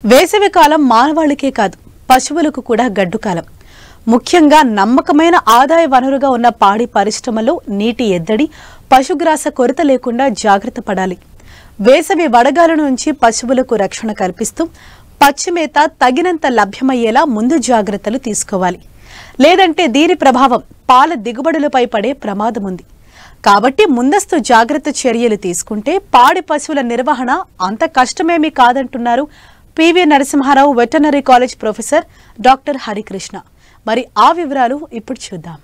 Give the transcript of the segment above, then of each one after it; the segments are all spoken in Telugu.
వేసవి కాలం మానవాళికే కాదు పశువులకు కూడా గడ్డు కాలం. ముఖ్యంగా నమ్మకమైన ఆదాయ వనరుగా ఉన్న పాడి పరిశ్రమలో నీటి ఎద్దడి, పశుగ్రాస కొరత లేకుండా జాగ్రత్త పడాలి. వేసవి వడగాల నుంచి పశువులకు రక్షణ కల్పిస్తూ పచ్చిమేత తగినంత లభ్యమయ్యేలా ముందు జాగ్రత్తలు తీసుకోవాలి. లేదంటే దీని ప్రభావం పాల దిగుబడులపై పడే ప్రమాదం ఉంది. కాబట్టి ముందస్తు జాగ్రత్త చర్యలు తీసుకుంటే పాడి పశువుల నిర్వహణ అంత కష్టమేమీ కాదంటున్నారు PV Narasimharao veterinary college professor doctor Harikrishna. మరి ఆ వివరాలు ఇప్పుడు చూద్దాం.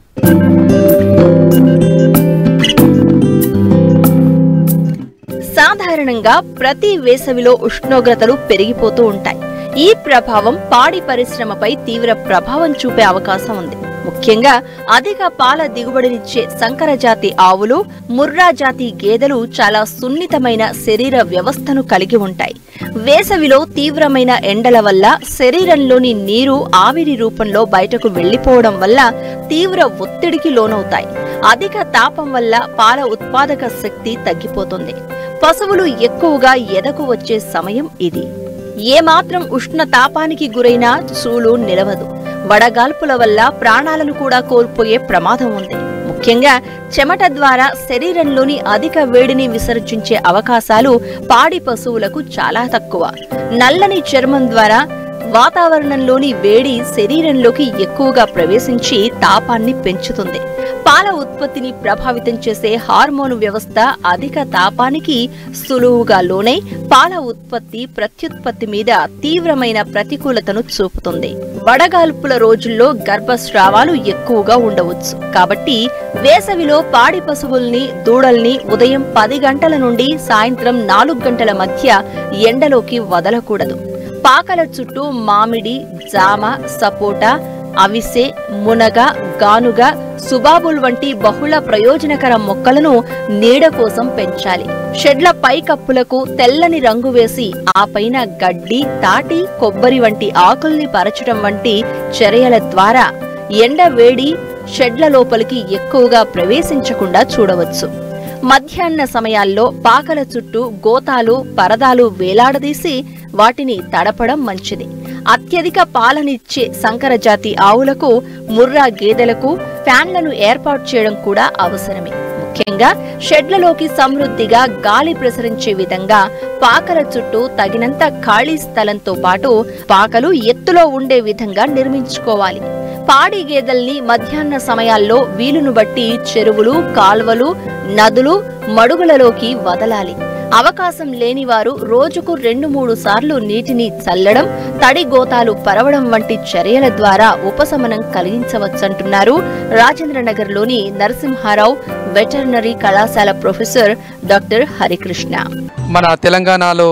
సాధారణంగా ప్రతి వేసవిలో ఉష్ణోగ్రతలు పెరిగిపోతూ ఉంటాయి. ఈ ప్రభావం పాడి పరిశ్రమపై తీవ్ర ప్రభావం చూపే అవకాశం ఉంది. ముఖ్యంగా అధిక పాల దిగుబడినిచ్చే సంకర జాతి ఆవులు, ముర్రా జాతి గేదెలు చాలా సున్నితమైన శరీర వ్యవస్థను కలిగి ఉంటాయి. వేసవిలో తీవ్రమైన ఎండల వల్ల శరీరంలోని నీరు ఆవిరి రూపంలో బయటకు వెళ్లిపోవడం వల్ల తీవ్ర ఒత్తిడికి లోనవుతాయి. అధిక తాపం వల్ల పాల ఉత్పాదక శక్తి తగ్గిపోతుంది. పశువులు ఎక్కువగా ఎదకు వచ్చే సమయం ఇది. ఏమాత్రం ఉష్ణ తాపానికి గురైనా చూలు నిలవదు. వడగాల్పుల వల్ల ప్రాణాలను కూడా కోల్పోయే ప్రమాదం ఉంది. ముఖ్యంగా చెమట ద్వారా శరీరంలోని అధిక వేడిని విసర్జించే అవకాశాలు పాడి పశువులకు చాలా తక్కువ. నల్లని చర్మం ద్వారా వాతావరణంలోని వేడి శరీరంలోకి ఎక్కువగా ప్రవేశించి తాపాన్ని పెంచుతుంది. పాల ఉత్పత్తిని ప్రభావితం చేసే హార్మోను వ్యవస్థ అధిక తాపానికి సులువుగా లోనై పాల ఉత్పత్తి ప్రత్యుత్పత్తి మీద తీవ్రమైన ప్రతికూలతను చూపుతుంది. వడగాల్పుల రోజుల్లో గర్భస్రావాలు ఎక్కువగా ఉండవచ్చు. కాబట్టి వేసవిలో పాడి పశువుల్ని, దూడల్ని ఉదయం 10 గంటల నుండి సాయంత్రం 4 గంటల మధ్య ఎండలోకి వదలకూడదు. పాకల చుట్టూ మామిడి, జామ, సపోటా, అవిసె, మునగ, గానుగ, సుబాబుల్ వంటి బహుళ ప్రయోజనకర మొక్కలను నీడ కోసం పెంచాలి. షెడ్ల పైకప్పులకు తెల్లని రంగు వేసి ఆ పైన గడ్డి, తాటి, కొబ్బరి వంటి ఆకుల్ని పరచడం వంటి చర్యల ద్వారా ఎండ వేడి షెడ్ల లోపలికి ఎక్కువగా ప్రవేశించకుండా చూడవచ్చు. మధ్యాహ్న సమయాల్లో పాకల చుట్టూ గోతాలు, పరదాలు వేలాడదీసి వాటిని తడపడం మంచిది. అత్యధిక పాలనిచ్చే సంకర జాతి ఆవులకు, ముర్రా గేదెలకు ఫ్యాన్లను ఏర్పాటు చేయడం కూడా అవసరమే. ముఖ్యంగా షెడ్లలోకి సమృద్ధిగా గాలి ప్రసరించే విధంగా పాకల చుట్టూ తగినంత ఖాళీ స్థలంతో పాటు పాకలు ఎత్తులో ఉండే విధంగా నిర్మించుకోవాలి. పాడి గేదెల్ని మధ్యాహ్న సమయాల్లో వీలును బట్టి చెరువులు, కాల్వలు, నదులు, మడుగులలోకి వదలాలి. అవకాశం లేని వారు రోజుకు 2-3 సార్లు నీటిని చల్లడం, తడి గోతాలు పరవడం వంటి చర్యల ద్వారా ఉపశమనం కలిగించవచ్చంటున్నారు రాజేంద్రనగర్లోని నరసింహారావు వెటర్నరీ కళాశాల ప్రొఫెసర్ డాక్టర్ హరికృష్ణ. మన తెలంగాణలో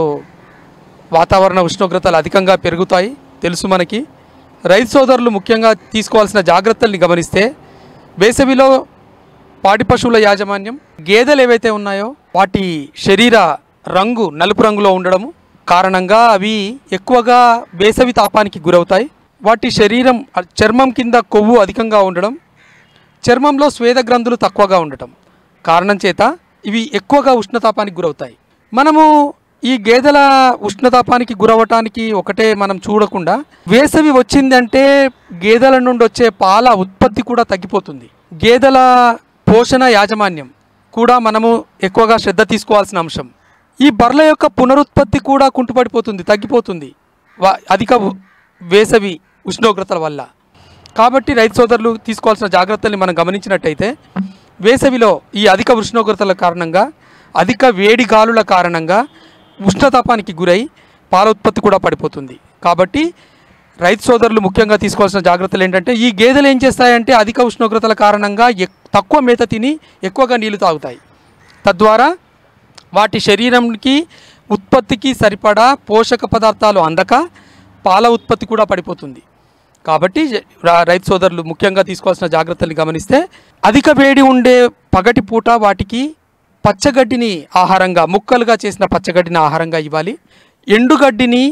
వాతావరణ ఉష్ణోగ్రతలు అధికంగా పెరుగుతాయి తెలుసు మనకి. రైతు సోదరులు ముఖ్యంగా తీసుకోవాల్సిన జాగ్రత్తల్ని గమనిస్తే, వేసవిలో పాడి పశువుల యాజమాన్యం, గేదెలు ఏవైతే ఉన్నాయో వాటి శరీర రంగు నలుపు రంగులో ఉండడము కారణంగా అవి ఎక్కువగా వేసవి తాపానికి గురవుతాయి. వాటి శరీరం చర్మం కింద కొవ్వు అధికంగా ఉండడం, చర్మంలో స్వేద గ్రంథులు తక్కువగా ఉండటం కారణం చేత ఇవి ఎక్కువగా ఉష్ణతాపానికి గురవుతాయి. మనము ఈ గేదెల ఉష్ణతాపానికి గురవటానికి ఒకటే మనం చూడకుండా, వేసవి వచ్చిందంటే గేదెల నుండి వచ్చే పాల ఉత్పత్తి కూడా తగ్గిపోతుంది. గేదెల పోషణ యాజమాన్యం కూడా మనము ఎక్కువగా శ్రద్ధ తీసుకోవాల్సిన అంశం. ఈ బర్రెల యొక్క పునరుత్పత్తి కూడా కుంటుపడిపోతుంది, తగ్గిపోతుంది అధిక వేసవి ఉష్ణోగ్రతల వల్ల. కాబట్టి రైతు సోదరులు తీసుకోవాల్సిన జాగ్రత్తల్ని మనం గమనించినట్టయితే, వేసవిలో ఈ అధిక ఉష్ణోగ్రతల కారణంగా, అధిక వేడి గాలుల కారణంగా ఉష్ణతాపానికి గురై పాల ఉత్పత్తి కూడా పడిపోతుంది. కాబట్టి రైతు సోదరులు ముఖ్యంగా తీసుకోవాల్సిన జాగ్రత్తలు ఏంటంటే, ఈ గేదెలు ఏం చేస్తాయంటే అధిక ఉష్ణోగ్రతల కారణంగా తక్కువ మేత తిని ఎక్కువగా నీళ్లు తాగుతాయి. తద్వారా వాటి శరీరంకి ఉత్పత్తికి సరిపడా పోషక పదార్థాలు అందక పాల ఉత్పత్తి కూడా పడిపోతుంది. కాబట్టి రైతు సోదరులు ముఖ్యంగా తీసుకోవాల్సిన జాగ్రత్తల్ని గమనిస్తే, అధిక వేడి ఉండే పగటి పూట వాటికి పచ్చగడ్డిని ఆహారంగా, ముక్కలుగా చేసిన పచ్చగడ్డిని ఆహారంగా ఇవ్వాలి. ఎండుగడ్డిని,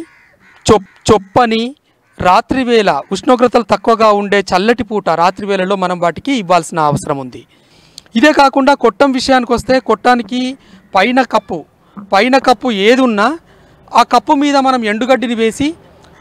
చొప్పని రాత్రివేళ ఉష్ణోగ్రతలు తక్కువగా ఉండే చల్లటి పూట రాత్రివేళలో మనం వాటికి ఇవ్వాల్సిన అవసరం ఉంది. ఇదే కాకుండా కొట్టం విషయానికి వస్తే, కొట్టానికి పైన కప్పు ఏది ఉన్నా ఆ కప్పు మీద మనం ఎండుగడ్డిని వేసి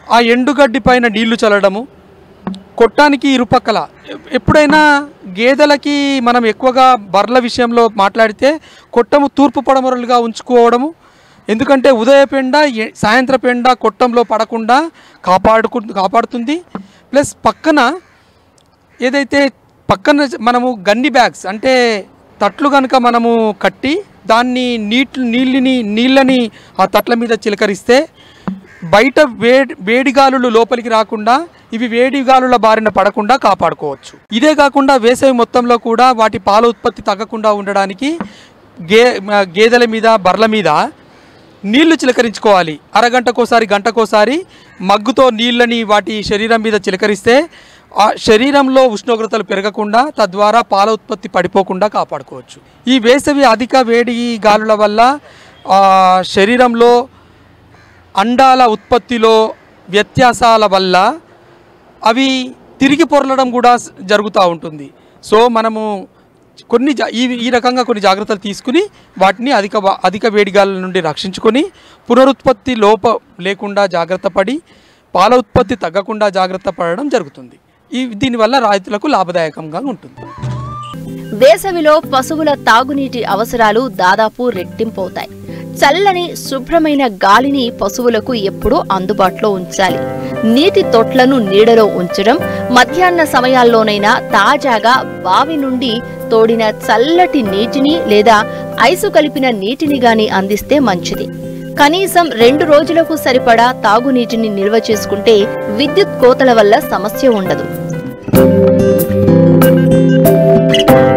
ఆ ఎండుగడ్డి పైన నీళ్లు చల్లడము, కొట్టానికి ఇరుపక్కల. ఎప్పుడైనా గేదెలకి మనం ఎక్కువగా బర్ల విషయంలో మాట్లాడితే కొట్టము తూర్పు పడమరలుగా ఉంచుకోవడము, ఎందుకంటే ఉదయ పెండ సాయంత్ర పెండ కొట్టంలో పడకుండా కాపాడుతుంది. ప్లస్ పక్కన ఏదైతే పక్కన మనము గన్ని బ్యాగ్స్ అంటే తట్లు కనుక మనము కట్టి దాన్ని నీళ్ళని ఆ తట్ల మీద చిలకరిస్తే బయట వేడిగాలులు లోపలికి రాకుండా ఇవి వేడిగాలుల బారిన పడకుండా కాపాడుకోవచ్చు. ఇదే కాకుండా వేసవి మొత్తంలో కూడా వాటి పాల ఉత్పత్తి తగ్గకుండా ఉండడానికి గేదెల మీద బర్ల మీద నీళ్లు చిలకరించుకోవాలి. అరగంటకోసారి గంటకోసారి మగ్గుతో నీళ్ళని వాటి శరీరం మీద చిలకరిస్తే ఆ శరీరంలో ఉష్ణోగ్రతలు పెరగకుండా తద్వారా పాల ఉత్పత్తి పడిపోకుండా కాపాడుకోవచ్చు. ఈ వేసవి అధిక వేడి గాలుల వల్ల శరీరంలో అండాల ఉత్పత్తిలో వ్యత్యాసాల వల్ల అవి తిరిగి పొరలడం కూడా జరుగుతూ ఉంటుంది. సో మనము ఈ రకంగా కొన్ని జాగ్రత్తలు తీసుకుని వాటిని అధిక వేడిగాల నుండి రక్షించుకొని పునరుత్పత్తి లేకుండా జాగ్రత్త పడి పాల ఉత్పత్తి తగ్గకుండా జాగ్రత్త పడడం జరుగుతుంది. దీనివల్ల రైతులకు లాభదాయకంగా ఉంటుంది. వేసవిలో పశువుల తాగునీటి అవసరాలు దాదాపు రెట్టింపవుతాయి. చల్లని శుభ్రమైన గాలిని పశువులకు ఎప్పుడూ అందుబాటులో ఉంచాలి. నీటి తొట్లను నీడలో ఉంచడం, మధ్యాహ్న సమయాల్లోనైనా తాజాగా బావి నుండి తోడిన చల్లటి నీటిని లేదా ఐసు కలిపిన నీటిని గాని అందిస్తే మంచిది. కనీసం 2 రోజులకు సరిపడా తాగునీటిని నిల్వ చేసుకుంటే విద్యుత్ కోతల వల్ల సమస్య ఉండదు.